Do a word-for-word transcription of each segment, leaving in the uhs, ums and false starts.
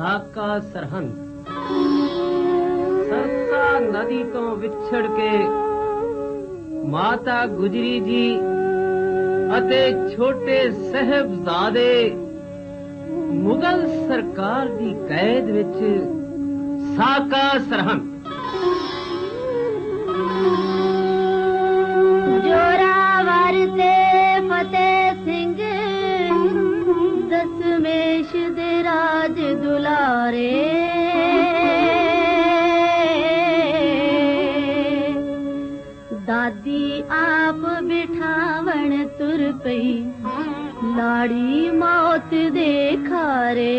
साका सरहंद सरसा नदी तो विछड़ के माता गुजरी जी अते छोटे साहिबजादे मुगल सरकार दी कैद विच साका सरहंद। जोरावर ते फतेह सिंह दसमेश दे राज दुलारे दादी आप बिठावण तुर पई लाड़ी मौत दे खारे।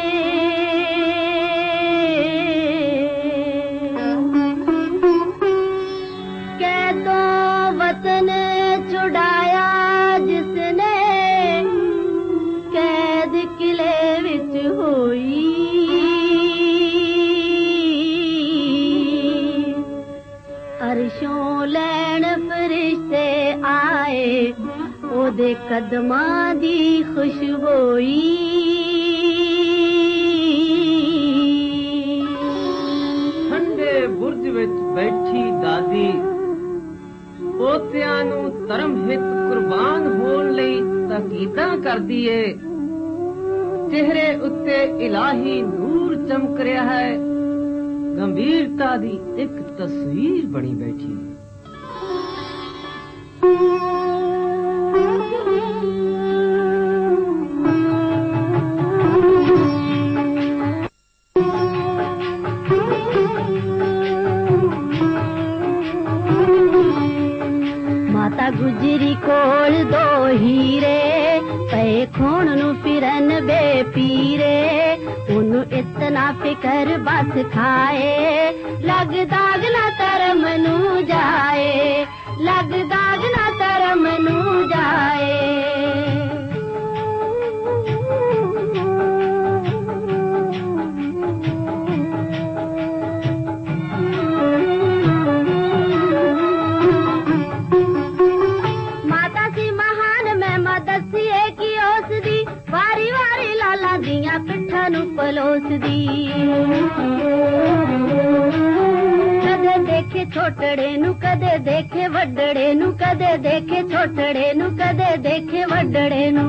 कैदो वतन छुड़ाया जिसने कैद किले विच होई अरशों लैन फरिश्ते आए ओदे कदमां दी खुशबोई। ठंडे बुर्ज विच बैठी दादी पोतियां नूं धर्म हित कुर्बान होण लई ताकीदां करदी ਏ। चेहरे उत्ते इलाही नूर चमक रहा है, गंभीरता दी एक तस्वीर बनी बैठी है। माता गुजरी कोल दो हीरे पे खून नु फिरन बे पीरे उनु इतना फिकर बस खाए लग दाग ना तरम नू जाए लग दाग ना तरम नू जाए। वारी वारी लाला दिया पिठा नू पलोस दी कदे देखे छोटड़े नू कदे देखे वड्डड़े नू कदे देखे छोटड़े नू कदे देखे वड्डड़े नू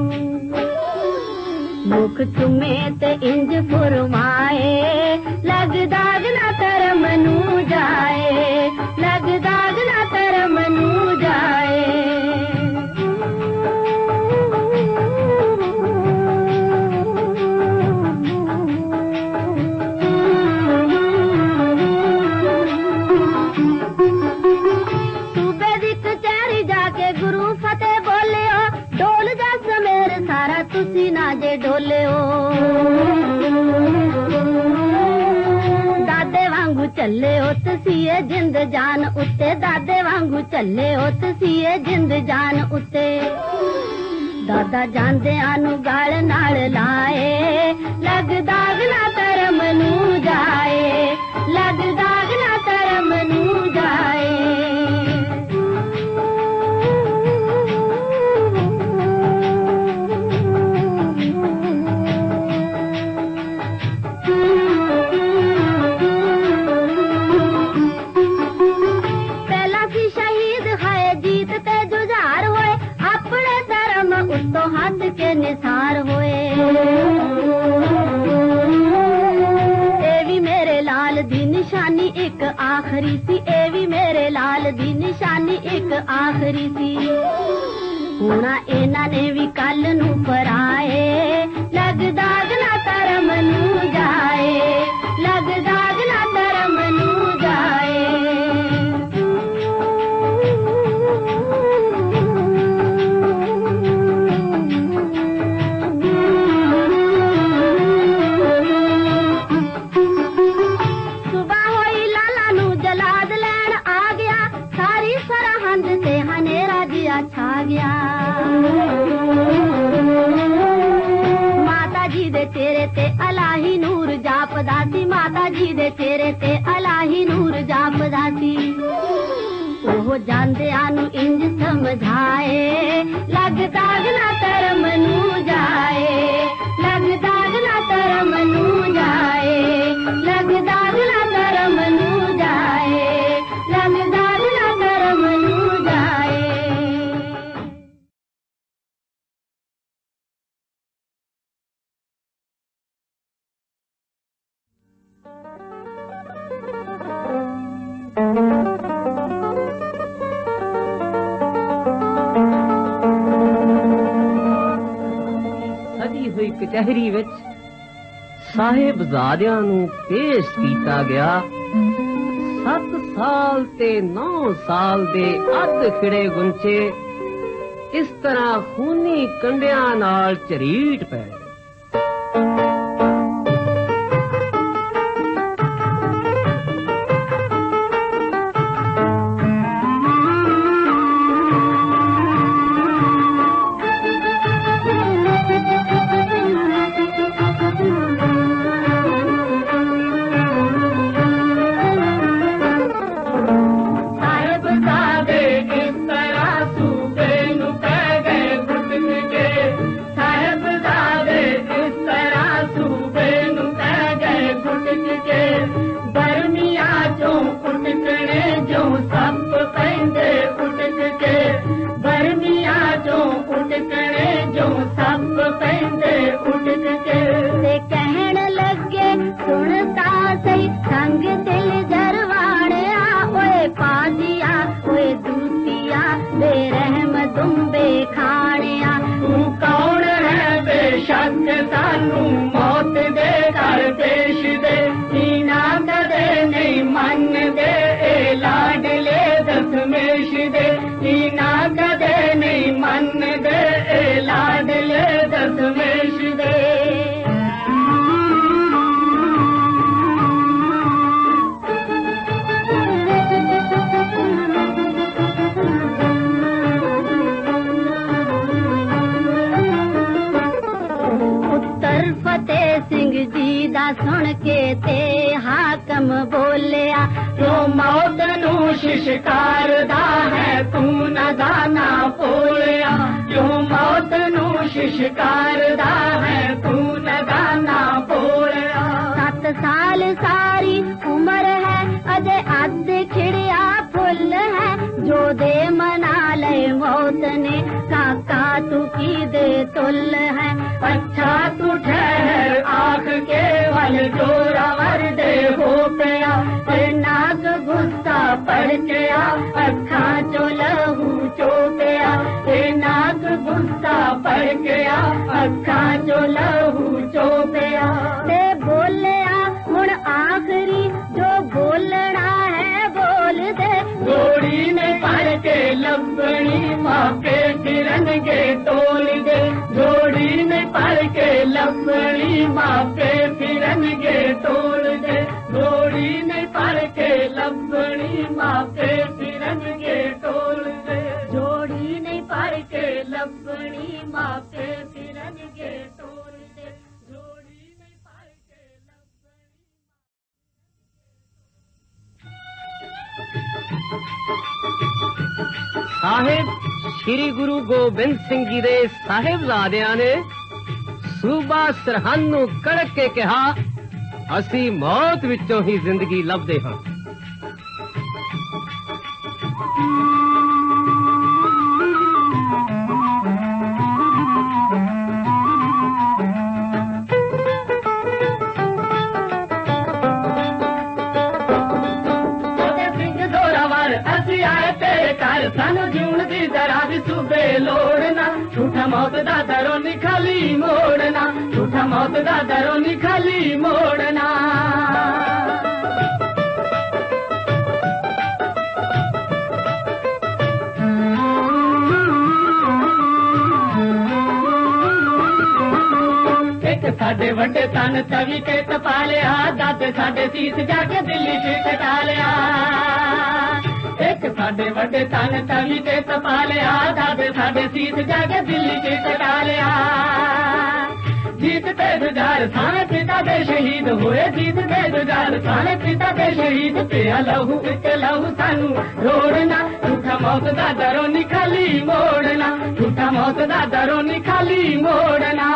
मुख चुमे ते इंज फुरमाए लग दाग ना तरम नू जाए लग दाग ना तरम नू जाए। तुसी ना जे डोले हो दादे वांगू चले हो तसीए जिंद जान उत्ते दादे वांगू चले हो तसीए जिंद जान उत्ते। दादा जांदे आनू गाल नाल लाए लग दाग ना तरम नू जाए लग दाग ना तरम नू जाए। हाथ के निसार होए एवी मेरे लाल दी निशानी एक आखरी सी एवी मेरे लाल दी निशानी एक आखरी सी। हुणा इन्हां ने भी कल नू पराए लग दाग ना तरम नू जाए लग दाग ना तरम नू जाए। छा गया माता जी दे चेहरे ते अलाही नूर जापदा सी माता जी दे चेहरे ते अलाही नूर जापदा सी। ओह जांदे आनू इंज समझाए लग दाग ना तरम नू जाए लग दाग ना तरम नू जाए। ਦੀ ਕਚਹਿਰੀ ਵਿੱਚ ਸਾਹਿਬਜ਼ਾਦਿਆਂ ਨੂੰ ਪੇਸ਼ ਕੀਤਾ ਗਿਆ। ਸੱਤ ਸਾਲ ਤੇ ਨੌ ਸਾਲ ਦੇ ਅੱਧ ਖਿੜੇ ਗੁੰਚੇ ਇਸ ਤਰ੍ਹਾਂ ਖੂਨੀ ਕੰਡਿਆਂ ਨਾਲ ਝਰੀਟ ਪਏ। सुन के ते हाकम बोलिया तो मौत नू शिशकार दा है तू न दाना बोलिया जो मौत नू शिशकार दा है तू न दाना बोलिया। सत साल सारी उम्र है अजे अद खिड़िया फुल है जो दे मना ले मौत ने काका तू की दे तुल है। अच्छा तू ठहर आँख के वल जोरावर दे हो पिया नाक गुस्सा पड़ गया अखा चो लहू चो पिया नाक गुस्सा पड़ गया अखा चो लहू चो पिया। ते बोलिया हुण आखिरी जो बोलना है बोल दे जोड़ी में पड़ के लबनी मापे फिरन गे तोल दे जोड़ी में पड़ के लबनी मापे फिरन गे तोल दे जोड़ी में पड़ के लबनी मापे फिरन गे तोल दे जोड़ी नहीं पड़ के लबनी मापे फिरन गे तोल दे जोड़ी नहीं पड़ के साहिब श्री गुरु गोबिंद सिंह जी दे साहिबजादियां ने सूबा सरहंद नूं कड़क के कहा असी मौत विचों ही जिंदगी लभदे हां। सानू जून दी जरा भी सूबे लोड़ना झूठा मौत दा दरो निखाली मोड़ना झूठा मौत दा दरो निखाली मोड़ना। एक साडे वड्डे तन तवी के तपा लिया दादे साडे सीस जाके दिल्ली च कटा लिया एक साडे वड्डे तन तवी के तपा लिया दादे साडे सीस जाके दिल्ली च कटा लिया। जीत ते जुझार साने पिता दे शहीद हुए जीत ते जुझार साने पिता दे शहीद पिया लहू एक लहू सानू रोड़ना झूठा मौत दा दरो निखाली मोड़ना झूठा मौत दा दरो निखाली मोड़ना।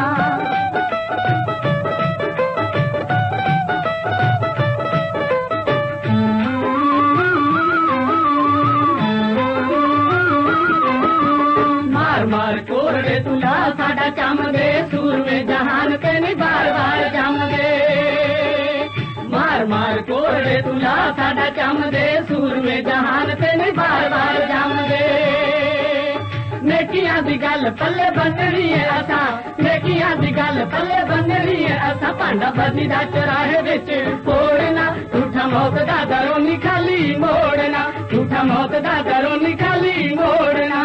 मार कोरड़े तुला साडा चम दे सूर में जहान ते नहीं बार बार जम दे मार मार कोरड़े तुला साडा चम दे सूर में जहान ते नहीं बार बार जम दे नेकियां दी गल पल्ले बननी है असा नेकियां दी गल पल्ले बननी है असा भांडा बदी दा चौराहे विच फोड़ना झूठा मौत दा दरों नी खाली मोड़ना झूठा मौत दा दरों नी खाली मोड़ना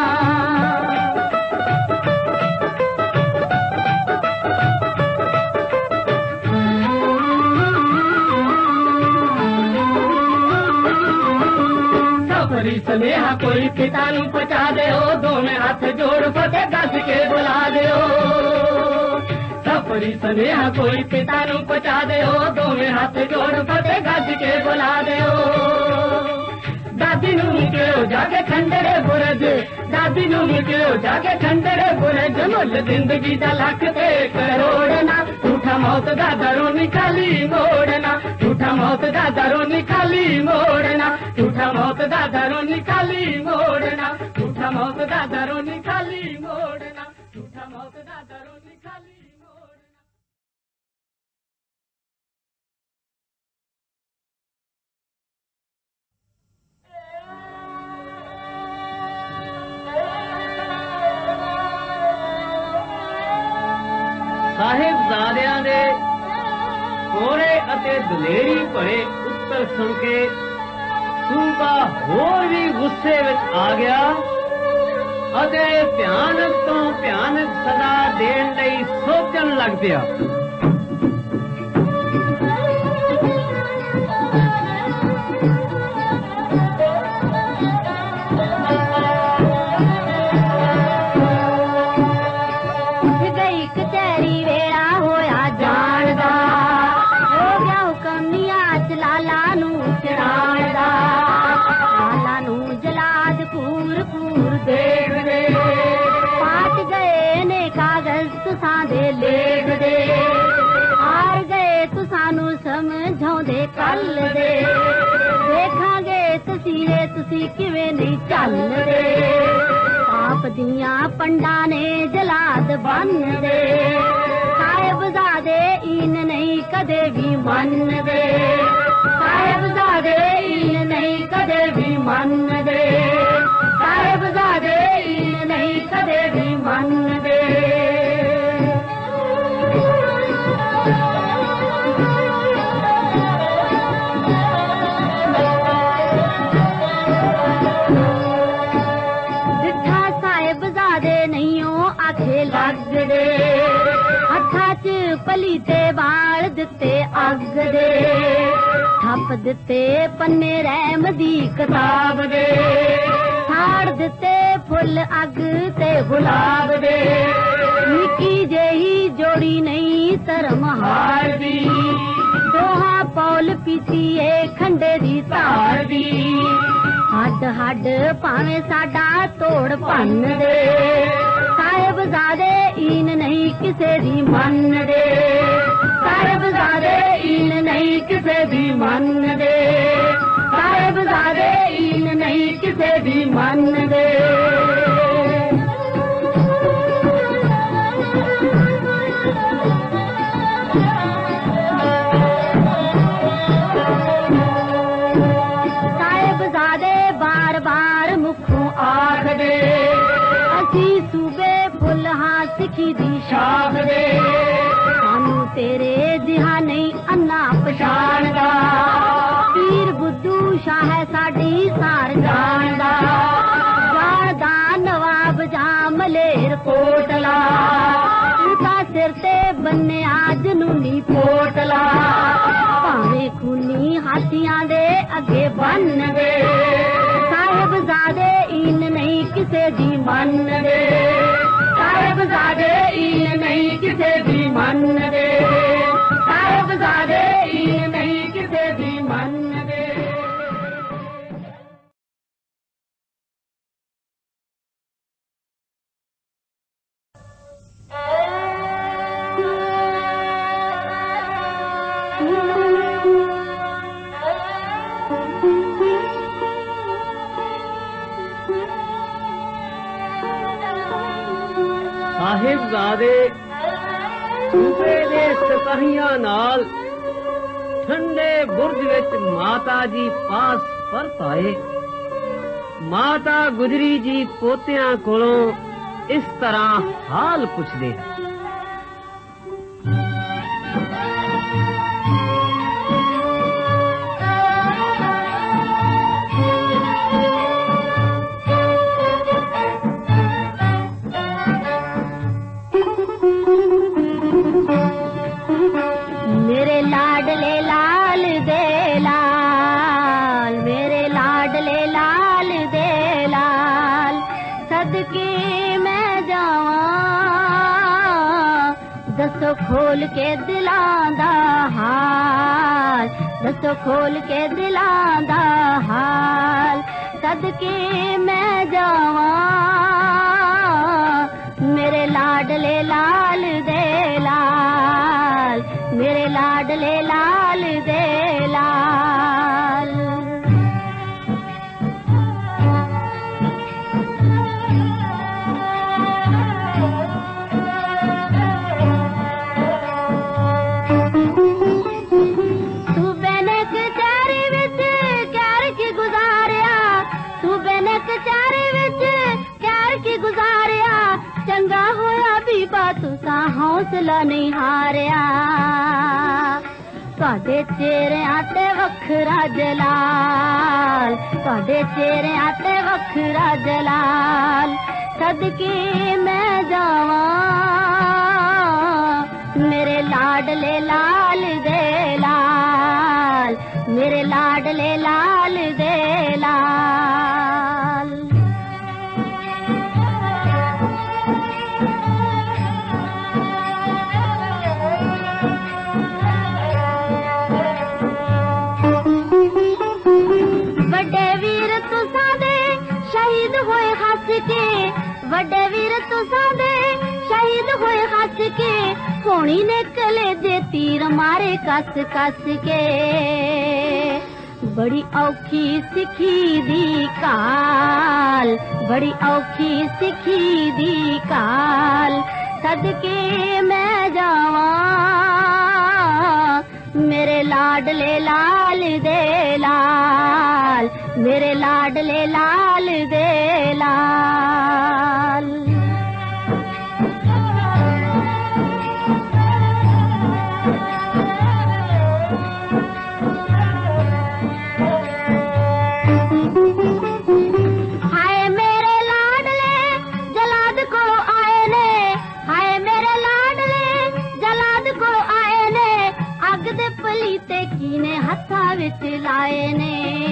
स्नेहा कोई पिता नू पचा दे दोवें हाथ जोड़ फतेह गज के बुला दे सफरी स्नेहा कोई पिता नू पचा दे दोवें हाथ जोड़ फतेह गज के बुला दे दादी नू निकलो जाके खंडरे बुरज दादी नू निकलो जाके खंडरे बुरज मुल जिंदगी दा लख ते करोड़ना झूठा मौत दा दरों नी खाली मोड़ना झूठा मौत दा दरों नी खाली मोड़ना झूठा मौत दा दरों नी खाली मोड़ना झूठा मौत दा दरों नी खाली मोड़ना झूठा मौत दा दरों नी खाली साहिबजादियां दे कोरे अते दलेरी भरे उत्तर सुन के सूबा होर भी गुस्से विच आ गया अते भयानक तो भयानक सदा देण लई सोचण लग पिया समझाउंदे कल दे देखांगे तसीरे तुसी किवें नहीं चलदे आप दियां पंडा ने जलाद बन दे साहिबजादे इन नहीं कदे भी मन दे साहिबजादे इन नहीं कदे भी मन दे साहिबजादे इन नहीं कदे भी मन दे पलीते बाल दिते अग दे थप दिते पन्ने रहम दी किताब दे साड़ दिते फुल अग ते गुलाब दे निकी जेही जोड़ी नहीं धर्म हार दी दोहा पौल पीतीए खंडे दी तार दी हड हड भावे साडा तोड़ भन दे साहिबजादे ईन नहीं किसे दी मन दे साहिबजादे ईन नहीं किसे दी मन दे साहिबजादे ईन नहीं किसे दी मन दे साहिबजादे बार बार मुखों आख दे असी सूबे फुल हाँ सिखी दी शाख दे सानू तेरे जिहा नहीं अन्ना पछाणदा पीर बुद्धू शाह साडी सार जानदा जानदा नवाब जा मलेर कोटला उनका सिर ते बन्ने आज नूनी पोटला भावे खूनी हाथियां दे अगे बन दे साहिबजादे इन नहीं किसे दी मन दे साहिबजादे इन नहीं किसे दी मन दे साहिबजादे इन नहीं किसे दी मन दे साहिबजादे सूबे दे सिपाहियां नाल ठंडे बुर्ज विच माता जी पास परत आए। माता गुजरी जी पोतियां कोलों इस तरह हाल पुछदे मेरे लाडले लाल दे लाल, मेरे लाडले लाल दे लाल, सदके मैं जावां, दसो खोल के दिलां दा हाल, दसो खोल के दिलां दा हाल, सदके मैं जावां, मेरे लाडले लाल दे लाल, मेरे लाडले लाल दे लाल। तू बेने कचहरी विच कैर की गुजारिया, तू बेने कचहरी विच कैर की गुजारिया, चंगा होया बीबा तुसा हौसला नहीं हारिया, ਤੁਹਾਡੇ ਚਿਹਰਿਆਂ ਤੇ ਵੱਖਰਾ ਜਲਾਲ, ਤੁਹਾਡੇ ਚਿਹਰਿਆਂ ਤੇ ਵੱਖਰਾ ਜਲਾਲ, ਸਦਕੇ ਮੈਂ ਜਾਵਾਂ, ਮੇਰੇ ਲਾਡਲੇ ਲਾਲ ਦੇ ਲਾਲ, ਮੇਰੇ ਲਾਡਲੇ ਲਾਲ ਦੇ ਲਾਲ। ਵੱਡੇ ਵੀਰ ਤੁਸਾਂ ਦੇ ਸ਼ਹੀਦ ਹੋਏ ਹੱਸ ਕੇ, ਵੱਡੇ ਵੀਰ ਤੁਸਾਂ ਦੇ ਸ਼ਹੀਦ ਹੋਏ ਹੱਸ ਕੇ, ਹੋਣੀ ਨੇ ਕਲੇਜੇ ਤੀਰ ਮਾਰੇ ਕੱਸ ਕੱਸ ਕੇ, ਬੜੀ ਔਖੀ ਸਿੱਖੀ ਦੀ ਕਾਲ, ਬੜੀ ਔਖੀ ਸਿੱਖੀ ਦੀ ਕਾਲ, ਸਦਕੇ ਮੈਂ ਜਾਵਾਂ, मेरे लाडले लाल दे लाल, मेरे लाडले लाल दे लाल। हाय मेरे लाडले जलाद को आए ने, हाय मेरे लाडले जलाद को आए ने, अग दे पलीते कीने हथा विच लाए ने,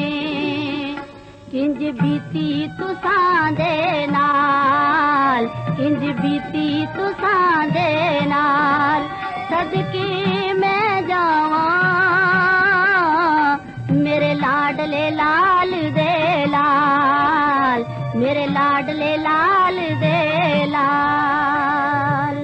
किंज बीती तुसां दे नाल, किंज बीती तुसां दे नाल, सदके मैं जावां, मेरे लाडले लाल दे लाल, मेरे लाडले लाल दे लाल।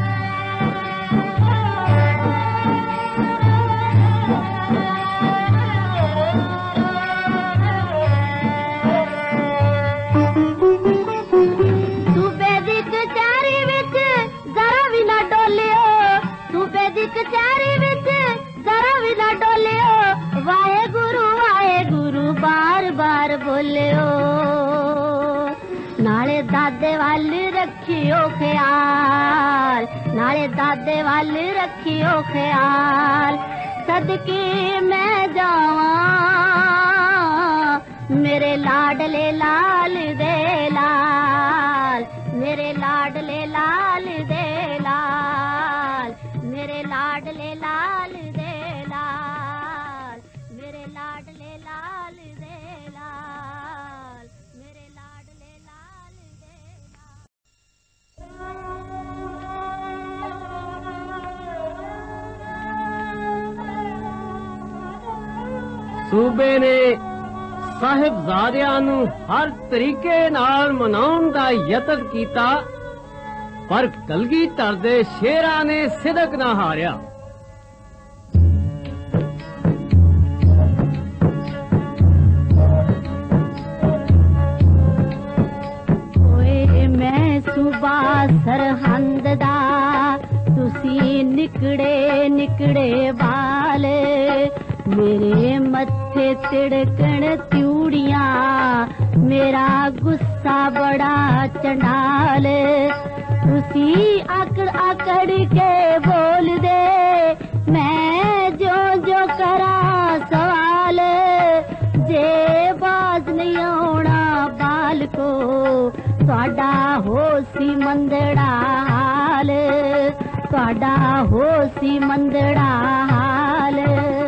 कचहरी विच जरा भी ना डोलियो, वाहे गुरु वाहे गुरु बार बार बोलियो, नाले दादे वाल रखियो ख्याल, नाले दादे वाल रखियो ख्याल, सदके मैं जावां, मेरे लाडले लाल दे लाल, मेरे लाडले लाल दे लाल, मेरे लाडले लाल दे लाल, मेरे लाडले लाल दे लाल, मेरे लाडले लाल दे लाल। सूबे ने ਸਾਹਿਬਜ਼ਾਦਿਆਂ ਨੂੰ ਹਰ ਤਰੀਕੇ ਨਾਲ ਮਨਾਉਣ ਦਾ ਯਤਨ ਕੀਤਾ, ਪਰ ਕਲਗੀਧਰ ਦੇ ਸ਼ੇਰਾਂ ਨੇ ਸਿਦਕ ਨਾ ਹਾਰਿਆ। ਓਏ ਮੈਂ ਸੂਬਾ ਸਰਹੰਦ ਦਾ, ਤੁਸੀਂ ਨਿਕੜੇ ਨਿਕੜੇ ਵਾਲ, मेरे मत्थे तिड़कण त्यूड़ियां, मेरा गुस्सा बड़ा चंडाल। उसी आकड़ आकड़ के बोल दे, मैं जो जो करा सवाल। जे बाज नहीं आना बाल को, ਤੁਹਾਡਾ होसी मंदड़ा हाल, ਤੁਹਾਡਾ होसी मंदड़ा हाल।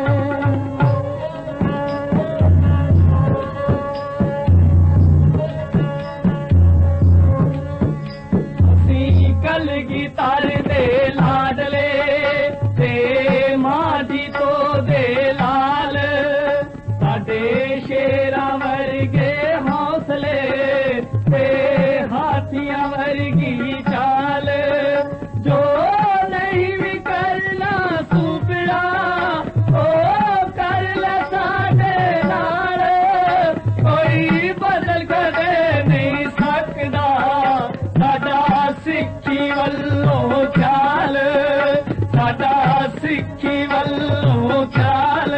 कलगी तार दे लाडले ते मां जी तो दे लाल, साडे शेरा वर्गे हौसले ते हाथियां वर्गी चाल। जो नहीं भी करना सुपड़ा ओ कर ले साडे नाल, कोई बदल कदे नहीं सकदा साडा सिक्खी वल्लों ख्याल, साडा सिक्खी वल्लों ख्याल।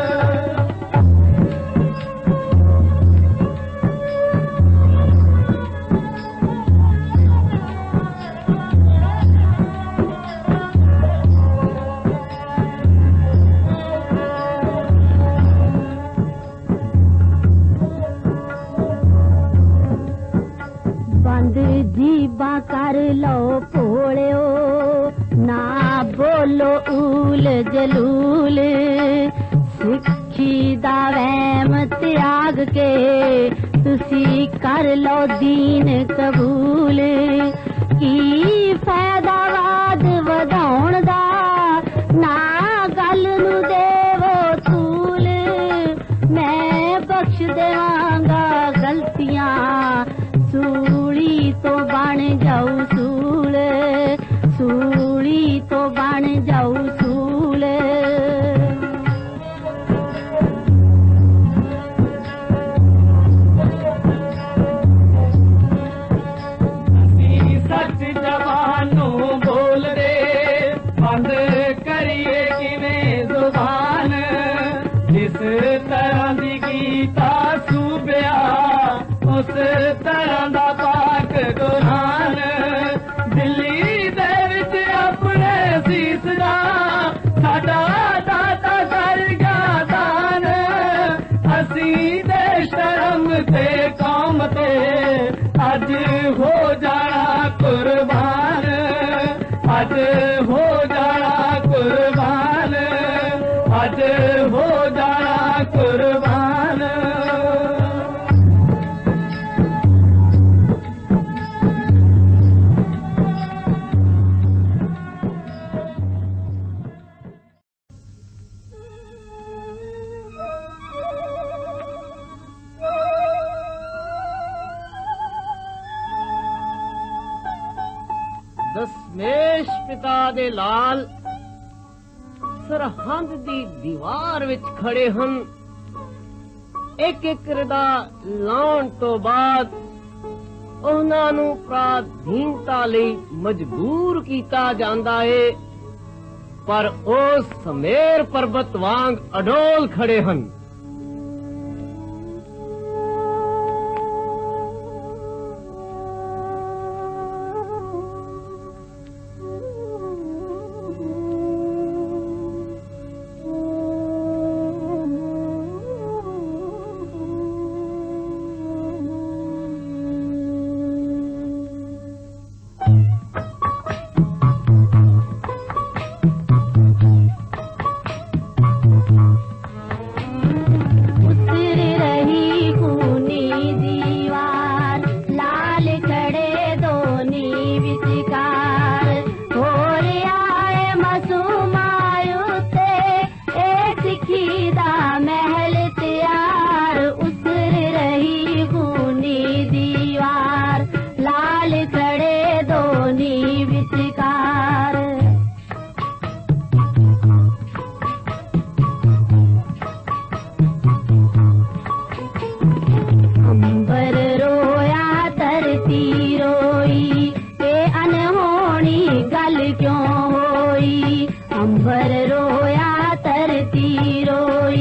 जीबा कर लो भोलियो, ना बोलो ऊल जलूल। सिक्खी दा वहम त्याग के तुसी कर लो दीन कबूल। की फायदा वाद वधाउण दा, ना गल नू देवो तूल। मैं बख्श देवांगा गलतियां, सूली तो बन जाऊ सूल, सूली तो बन जाऊ सूल। सच जवानों बोल दे, बंद करिए किवें जुबान। जिस तरह दी गीता सूबिया, उस तरह दा पाक कुरान। दिल्ली दे विच अपने सीस दा साडा दाता कर गया दान। असी देश धर्म ते कौम ते अज हो जाना कुर्बान, अज हो जाना कुर्बान, अज हो जाना कुर्बान। ਦਸਮੇਸ਼ ਪਿਤਾ ਦੇ ਲਾਲ ਸਰਹੰਦ ਦੀ ਦੀਵਾਰ ਵਿੱਚ ਖੜੇ ਹਨ। ਇੱਕ ਇੱਕ ਰਦਾ ਲਾਉਣ ਤੋਂ ਬਾਅਦ ਉਹਨਾਂ ਨੂੰ ਪ੍ਰਾਧੀਨਤਾ ਲਈ ਮਜਬੂਰ ਕੀਤਾ ਜਾਂਦਾ ਏ, ਪਰ ਉਹ ਸਮੇਰ ਪਰਬਤ ਵਾਂਗ ਅਡੋਲ ਖੜੇ ਹਨ। अंबर रोया तरती रोई।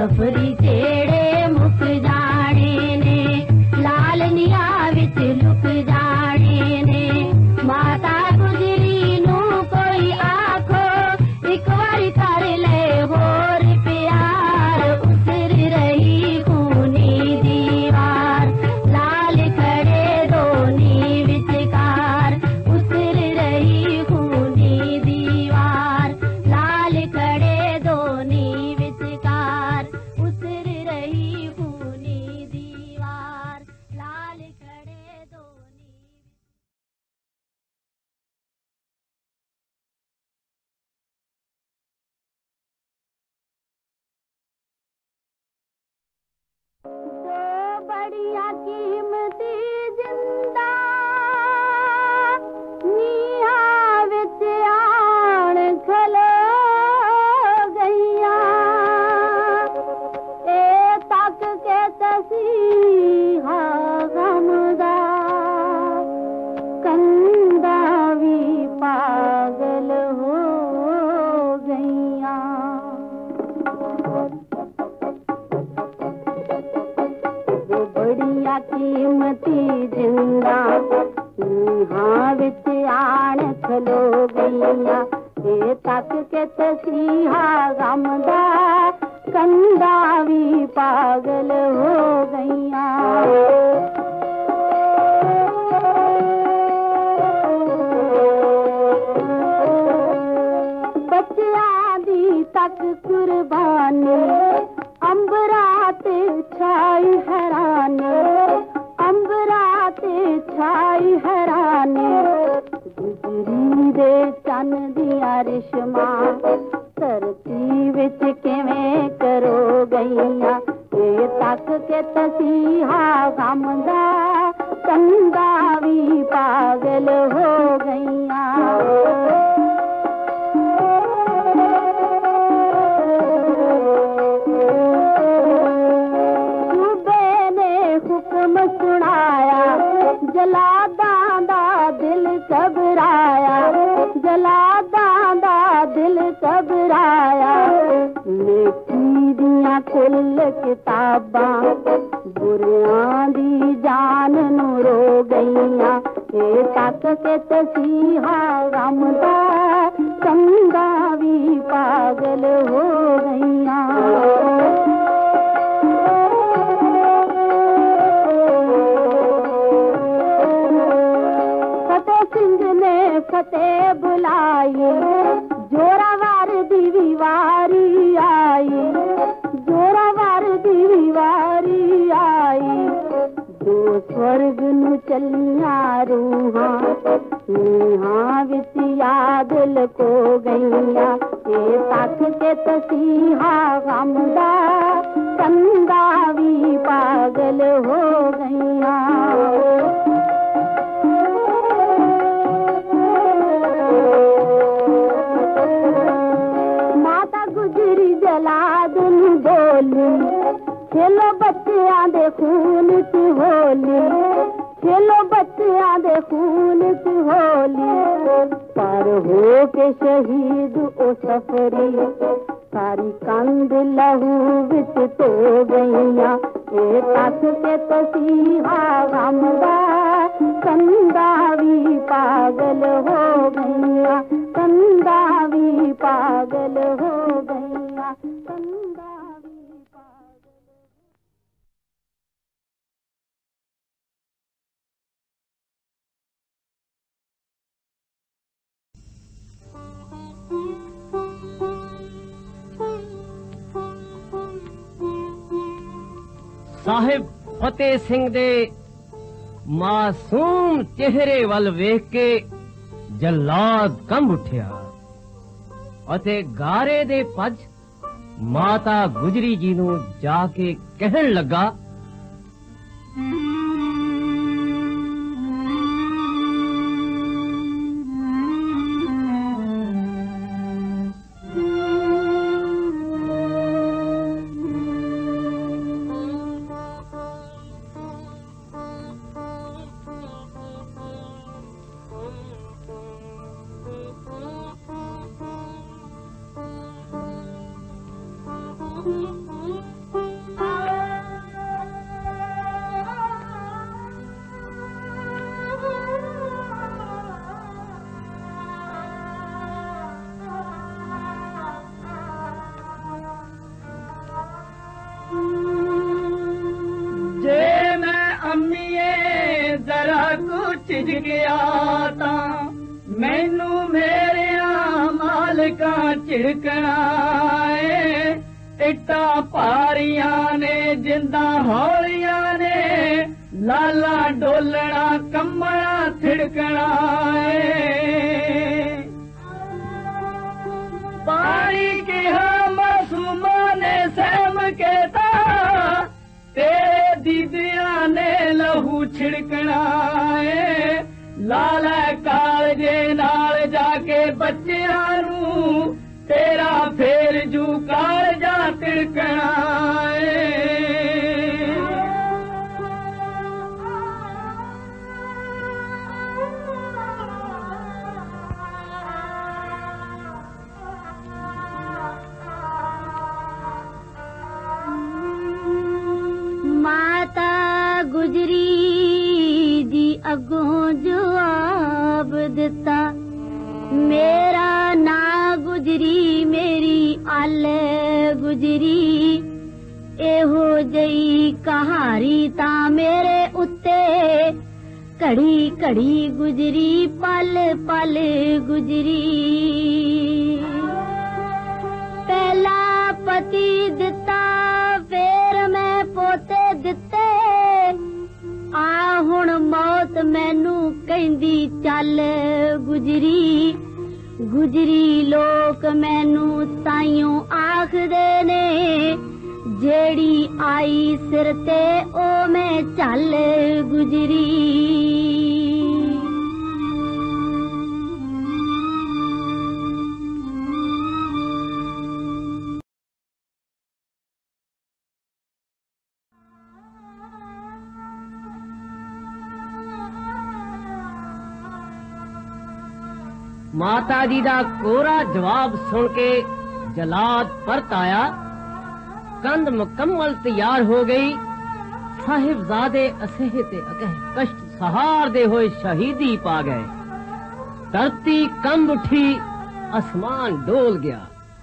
सफरी जेड़े मुक जाने ने लाल निया विच लुक जाने ने माता गुजरी नू कोई आखो एक बारी कर ले होर प्यार उतर रही खूनी दीवार लाल खड़े दोनी विचकार उतर रही खूनी दीवार लाल खड़े दोनी विचकार उतर रही खूनी दीवार लाल खड़े दोनी दो बड़िया कीमती जिंदा नीहा विच आण खलो गईया ए तक के तसीहा गमदा कंदा भी पागल हो गईया बड़िया कीमती जिंदा नीहा विच आण खलो गईया ए तक के तसीहा गमदा कंदा भी पागल हो गईया बच्चियां दी तक कुर्बानी अंबरात छाई हैरानी अंबरात छाई हैरानी गुजरी दे चन दिया रिश्मा धरती विच किवें करो गईया ए तक के तसीहा गमदा कंदा भी पागल हो गईया सुनाया जलादां दा दिल घबराया जलादां दा दिल घबराया नेकी दियां कुल किताबां बुरियां दी जान नू रो गईया ए तक के तसीहा गमदा कंदा भी पागल हो गईया फतेह बुलाई जोरावर दी वारी आई जोरावर दी वारी आई दो स्वर्ग नू चलिया रूहां नीहा विच याद लको गईया ए तक के तसीहा गमदा कंदा भी पागल हो गईया जलादन बोली खेलो बच्चियां दे खून च होली खेलो बच्चियां दे खून च होली पर हो के शहीद ओ सफरी सारी कंद लहू विच तो गईया ए तक के तसीहा गमदा कंदा भी पागल हो गईया कंदा भी पागल हो गईया कंदा भी पागल साहिब फतेह सिंह दे मासूम चेहरे वल वेख के जल्लाद कंब उठिया ਅਤੇ ਗਾਰੇ ਦੇ ਪੱਜ ਮਾਤਾ ਗੁਜਰੀ ਜੀ ਨੂੰ ਜਾ ਕੇ ਕਹਿਣ ਲੱਗਾ ਝਿਜ ਗਿਆ ਤਾਂ ਮੈਨੂੰ ਮੇਰਿਆਂ ਮਾਲਕਾਂ ਝਿੜਕਣਾ ਏ ਇੱਟਾਂ ਭਾਰੀਆਂ ਨੇ ਜਿੰਦਾਂ ਹੌਲੀਆਂ ਨੇ ਲਾਲਾ ਡੋਲਣਾ ਕੰਮਣਾ ਥਿੜਕਣਾ ਏ ਪਾਣੀ ਕਿਹਾ ਮਾਸੂਮਾਂ ਨੇ ਸਹਿਮ ਕੇ ਤਾਂ ਤੇਰੇ ਦੀਦਿਆਂ ਨੇ ਲਹੂ ਛਿੜਕਣਾ ਏ ਲਾਲਾ ਕਾਲਜੇ ਨਾਲ ਜਾ ਕੇ ਬੱਚਿਆਂ ਨੂੰ ਤੇਰਾ ਫੇਰ ਜੂ ਕਾਲਜਾ ਤਿੜਕਣਾ ਏ माता गुजरी दी अगों जवाब दिता मेरा ना गुजरी मेरी आल गुजरी एहो जई कहारी ता मेरे उत्ते घड़ी घड़ी गुजरी पल पल गुजरी पहला पति दिता फेर मैं पोते दिते आ हुण मौत मैनू कहंदी चल गुजरी गुजरी लोक मैनू ताइयों आखदे ने जेड़ी आई सिर ते ओ मैं चल गुजरी माता जी दा कोरा जवाब सुन के जलाद परत आया कंध मुकम्मल तैयार हो गई साहिबजादे असह ते अकह कष्ट सहार दे होए शहीदी पा गए धरती कंब उठी आसमान डोल गया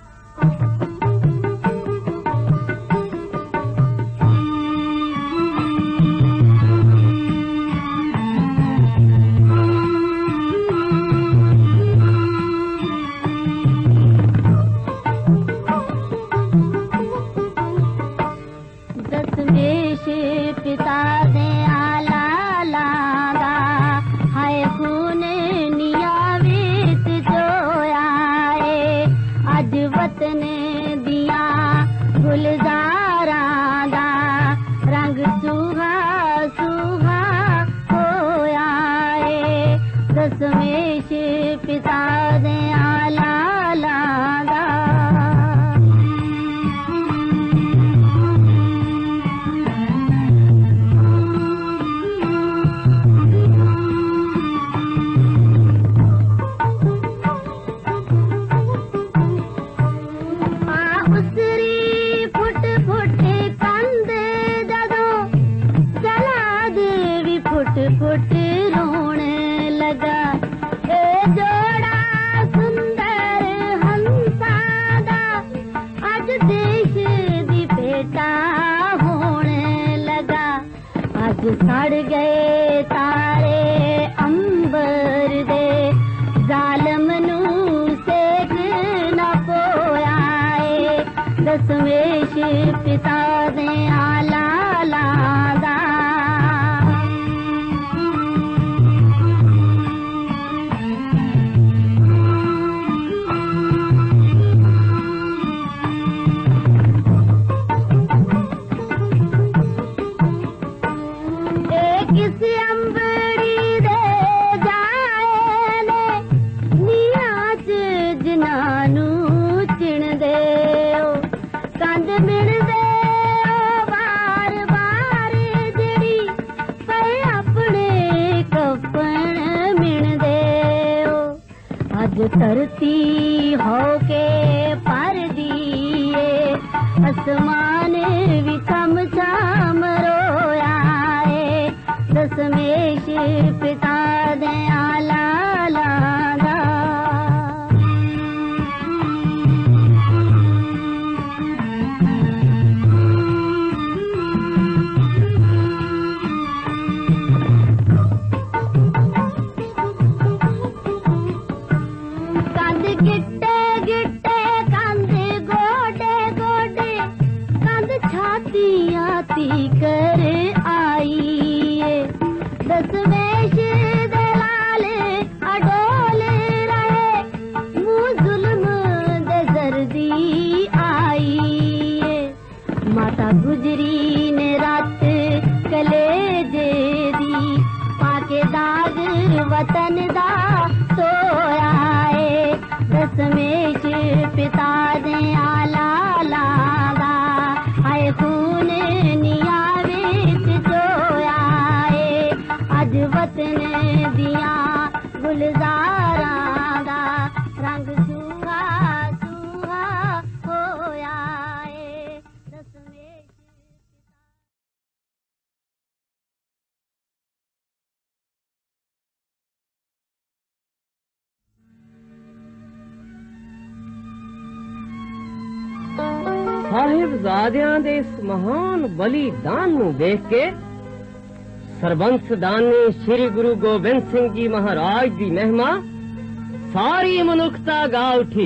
सड़ गए तारे अंबर दे जालम नू सेक न पोया दसवेश पिता दे आला लादा धरती हो के पर दिए आसमान भी थम छाम रोया है दशमेश पिता दे आला लादा कंध गिट्टे गिट्टे कंध गोडे गोडे कंध छाती आती कर आई दशमेश दलाल अडोल रहे मुँह जुल्म दे जर्दी आई माता गुजरी ने रात कलेजे दी पाके दाग वतन दा सोया है दशमेश पिता दे आला लादा आए खून नियावित जोया है अज वतन दिया गुलजारा दा रंग सूहा सूहा होया है दशमेश ਸਾਹਿਬਜ਼ਾਦਿਆਂ ਦੇ ਇਸ ਮਹਾਨ ਬਲੀਦਾਨ ਨੂੰ ਦੇਖ ਕੇ ਸਰਬੰਸਦਾਨੀ ਸ੍ਰੀ ਗੁਰੂ ਗੋਬਿੰਦ ਸਿੰਘ ਜੀ ਮਹਾਰਾਜ ਦੀ ਮਹਿਮਾ ਸਾਰੀ ਮਨੁੱਖਤਾ ਗਾ ਉੱਠੀ।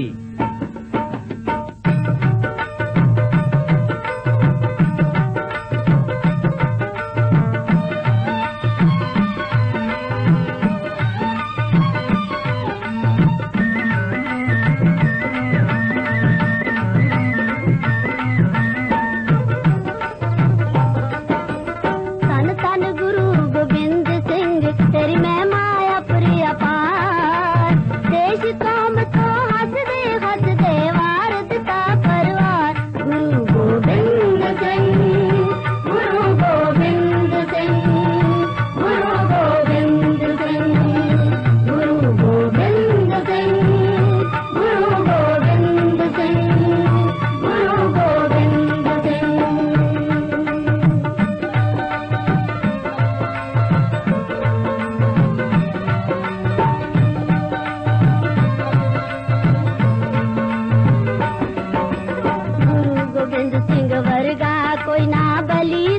बली